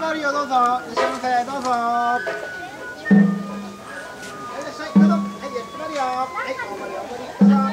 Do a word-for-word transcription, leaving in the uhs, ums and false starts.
があるよ、どうぞ。いらっしゃいませ、どうぞ。はい、いらっしゃい、どうぞ。はい、やってまるよ。はい、大盛り、大盛り、どうぞ。